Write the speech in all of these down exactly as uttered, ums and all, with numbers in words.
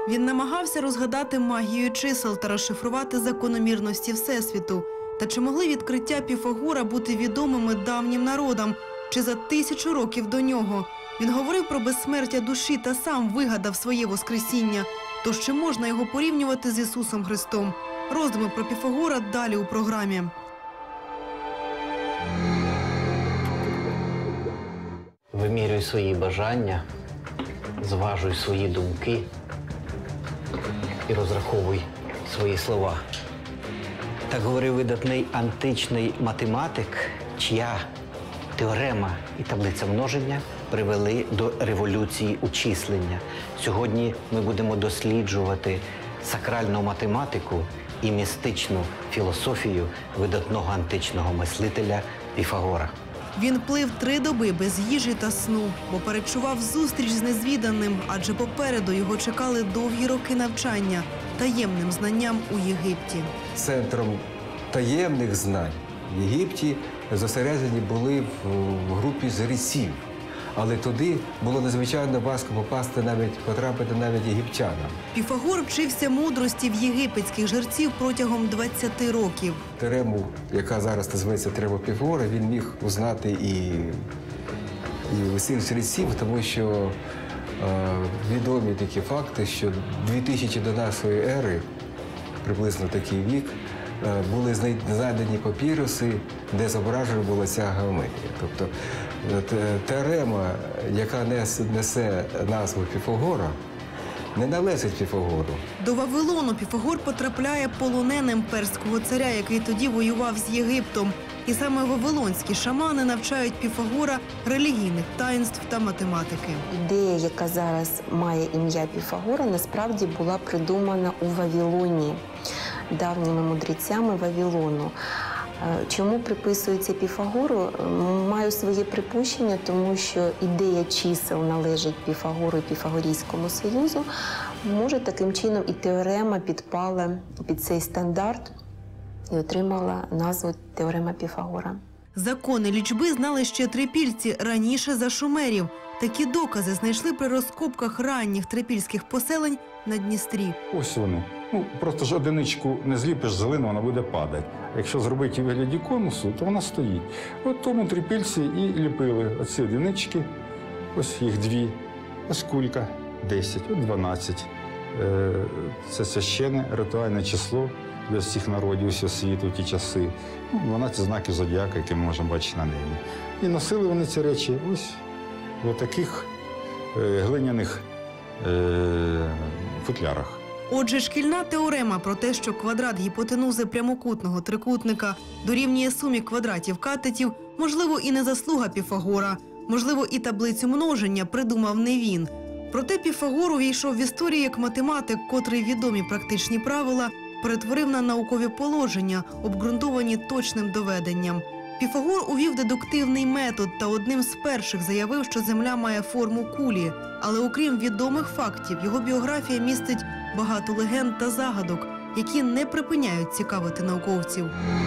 Він намагався розгадати магію чисел та розшифрувати закономірності Всесвіту. Та чи могли відкриття Піфагора бути відомими давнім народам, чи за тисячу років до нього? Він говорив про безсмертя душі та сам вигадав своє воскресіння. Тож чи можна його порівнювати з Ісусом Христом? Роздуми про Піфагора далі у програмі. Вимірюй свої бажання, зважуй свої думки і розраховуй свої слова. Так говорив видатний античний математик, чия теорема і таблиця множення привели до революції у числення. Сьогодні ми будемо досліджувати сакральну математику і містичну філософію видатного античного мислителя Піфагора. Він плив три доби без їжі та сну, бо передчував зустріч з незвіданим, адже попереду його чекали довгі роки навчання таємним знанням у Єгипті. Центром таємних знань в Єгипті зосереджені були в групі жреців. Але туди було надзвичайно важко попасти, навіть потрапити навіть єгиптянам. Піфагор вчився мудрості в єгипетських жерців протягом двадцяти років. Теорему, яка зараз називається теорема Піфагора, він міг узнати і, і усіх жреців, тому що е, відомі такі факти, що дві тисячі до нашої ери, приблизно такий вік, е, були знайдені папіруси, де зображена була ця геометрія. Тобто теорема, яка несе назву Піфагора, не належить Піфагору. До Вавилону Піфагор потрапляє полоненим перського царя, який тоді воював з Єгиптом. І саме вавилонські шамани навчають Піфагора релігійних таїнств та математики. Ідея, яка зараз має ім'я Піфагора, насправді була придумана у Вавилоні, давніми мудрецями Вавилону. Чому приписується Піфагору? Маю своє припущення, тому що ідея чисел належить Піфагору і Піфагорійському союзу. Може, таким чином і теорема підпала під цей стандарт і отримала назву теорема Піфагора. Закони лічби знали ще трипільці раніше за шумерів. Такі докази знайшли при розкопках ранніх трипільських поселень на Дністрі. Ось вони. Ну, просто ж одиничку не зліпиш з глини, вона буде падати. Якщо зробити у вигляді конусу, то вона стоїть. От тому трипільці і ліпили оці одинички, ось їх дві, ось кулька десять, от дванадцять. Це священне ритуальне число для всіх народів усього світу в ті часи. Ну, дванадцять знаків зодіака, які ми можемо бачити на небі. І носили вони ці речі ось в таких е, глиняних е, футлярах. Отже, шкільна теорема про те, що квадрат гіпотенузи прямокутного трикутника дорівнює сумі квадратів катетів, можливо, і не заслуга Піфагора. Можливо, і таблицю множення придумав не він. Проте Піфагор увійшов в історію як математик, котрий відомі практичні правила перетворив на наукові положення, обґрунтовані точним доведенням. Піфагор увів дедуктивний метод та одним з перших заявив, що Земля має форму кулі. Але окрім відомих фактів, його біографія містить багато легенд та загадок, які не припиняють цікавити науковців.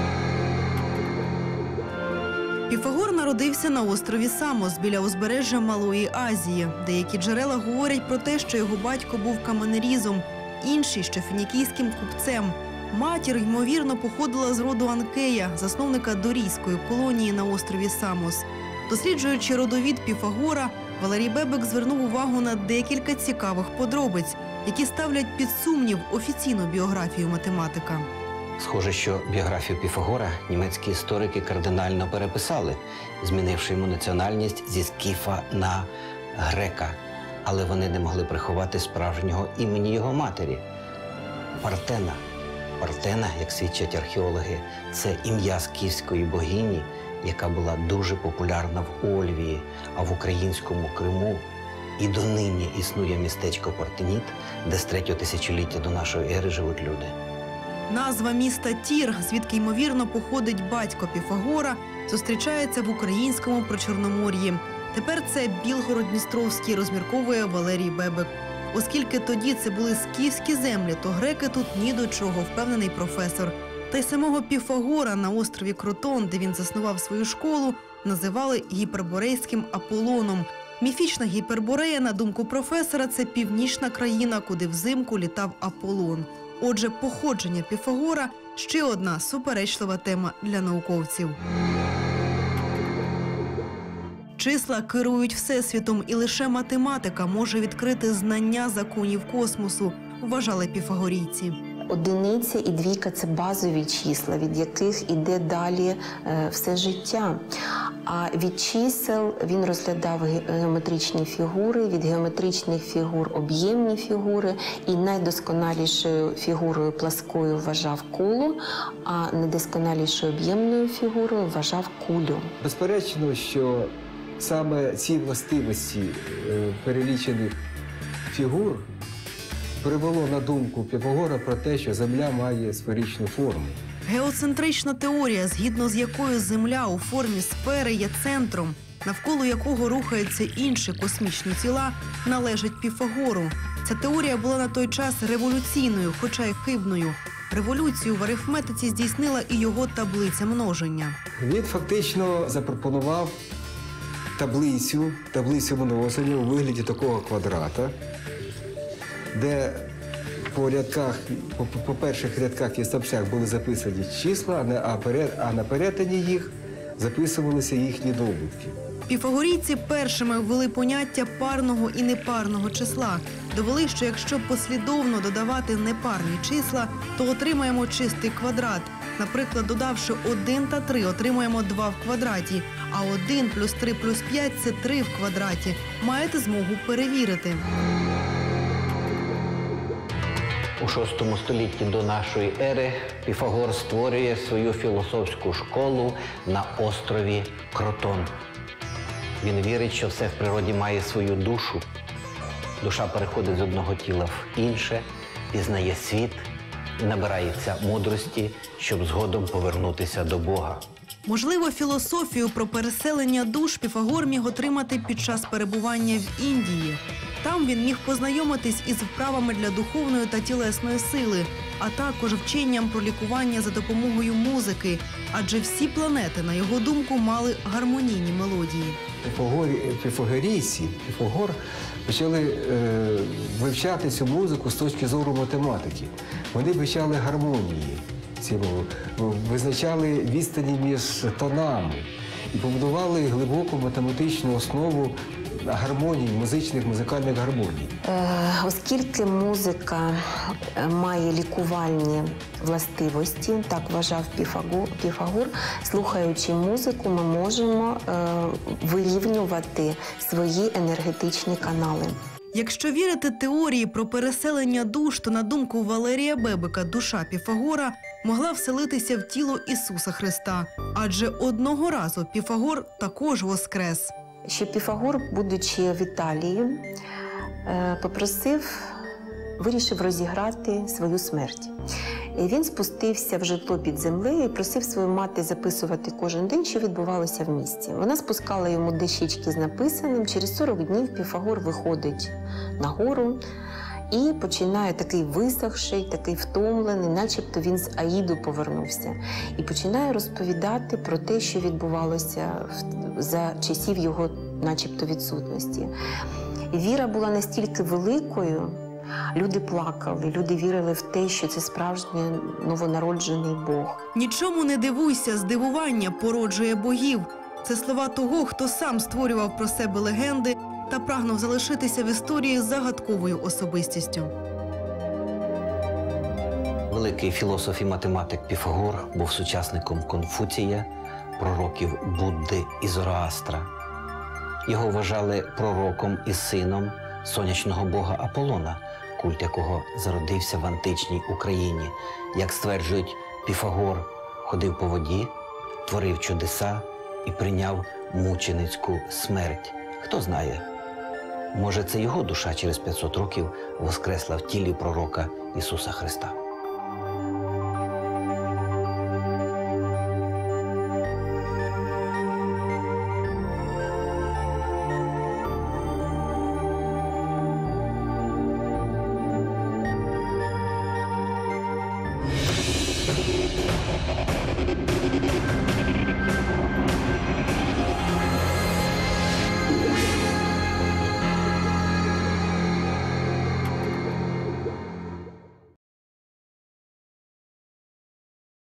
Піфагор народився на острові Самос біля узбережжя Малої Азії. Деякі джерела говорять про те, що його батько був каменерізом, інші – що фінікійським купцем. Матір, ймовірно, походила з роду Анкея, засновника дорійської колонії на острові Самос. Досліджуючи родовід Піфагора, Валерій Бебек звернув увагу на декілька цікавих подробиць, які ставлять під сумнів офіційну біографію математика. Схоже, що біографію Піфагора німецькі історики кардинально переписали, змінивши йому національність зі скіфа на грека. Але вони не могли приховати справжнього імені його матері – Партена. Партена, як свідчать археологи, це ім'я скіфської богині, яка була дуже популярна в Ольвії, а в українському Криму і донині існує містечко Партеніт, де з третього тисячоліття до нашої ери живуть люди. Назва міста Тір, звідки, ймовірно, походить батько Піфагора, зустрічається в українському Причорномор'ї. Тепер це Білгород-Дністровський, розмірковує Валерій Бебек. Оскільки тоді це були скіфські землі, то греки тут ні до чого, впевнений професор. Та й самого Піфагора на острові Кротон, де він заснував свою школу, називали гіперборейським Аполлоном. Міфічна Гіперборея, на думку професора, це північна країна, куди взимку літав Аполлон. Отже, походження Піфагора – ще одна суперечлива тема для науковців. Числа керують всесвітом, і лише математика може відкрити знання законів космосу, вважали піфагорійці. Одиниця і двійка – це базові числа, від яких іде далі е, все життя. А від чисел він розглядав геометричні фігури, від геометричних фігур – об'ємні фігури, і найдосконалішою фігурою пласкою вважав коло, а недосконалішою об'ємною фігурою вважав кулю. Безперечно, що саме ці властивості е, перелічених фігур привело на думку Піфагора про те, що Земля має сферичну форму. Геоцентрична теорія, згідно з якою Земля у формі сфери є центром, навколо якого рухаються інші космічні тіла, належить Піфагору. Ця теорія була на той час революційною, хоча й хибною. Революцію в арифметиці здійснила і його таблиця множення. Він фактично запропонував таблицю, таблицю множення у вигляді такого квадрата, де по рядках, по, по перших рядках і стовпцях були записані числа, а, перед, а на перетині їх записувалися їхні добутки. Піфагорійці першими ввели поняття парного і непарного числа. Довели, що якщо послідовно додавати непарні числа, то отримаємо чистий квадрат. Наприклад, додавши один та три, отримаємо два в квадраті, а один плюс три плюс п'ять – це три в квадраті. Маєте змогу перевірити. У шостому столітті до нашої ери Піфагор створює свою філософську школу на острові Кротон. Він вірить, що все в природі має свою душу. Душа переходить з одного тіла в інше, пізнає світ і набирається мудрості, щоб згодом повернутися до Бога. Можливо, філософію про переселення душ Піфагор міг отримати під час перебування в Індії. Там він міг познайомитись із вправами для духовної та тілесної сили, а також вченням про лікування за допомогою музики, адже всі планети, на його думку, мали гармонійні мелодії. Піфагорі, піфагорійці, Піфагор почали е, вивчати цю музику з точки зору математики. Вони вивчали гармонії, ці, визначали відстані між тонами і побудували глибоку математичну основу гармоній, музичних, музикальних гармоній. Е, оскільки музика має лікувальні властивості, так вважав Піфагор, Піфагор, слухаючи музику, ми можемо е, вирівнювати свої енергетичні канали. Якщо вірити теорії про переселення душ, то, на думку Валерія Бебека, душа Піфагора могла вселитися в тіло Ісуса Христа. Адже одного разу Піфагор також воскрес. Що Піфагор, будучи в Італії, попросив, вирішив розіграти свою смерть. І він спустився в житло під землею і просив свою мати записувати кожен день, що відбувалося в місті. Вона спускала йому дощечки з написаним. Через сорок днів Піфагор виходить на гору і починає такий висохший, такий втомлений, начебто він з Аїду повернувся. І починає розповідати про те, що відбувалося за часів його начебто відсутності. І віра була настільки великою, люди плакали, люди вірили в те, що це справжній новонароджений Бог. Нічому не дивуйся, здивування породжує богів. Це слова того, хто сам створював про себе легенди та прагнув залишитися в історії загадковою особистістю. Великий філософ і математик Піфагор був сучасником Конфуція, пророків Будди і Зороастра. Його вважали пророком і сином сонячного бога Аполлона, культ якого зародився в античній Україні. Як стверджують, Піфагор ходив по воді, творив чудеса і прийняв мученицьку смерть. Хто знає, може, це його душа через п'ятсот років воскресла в тілі пророка Ісуса Христа.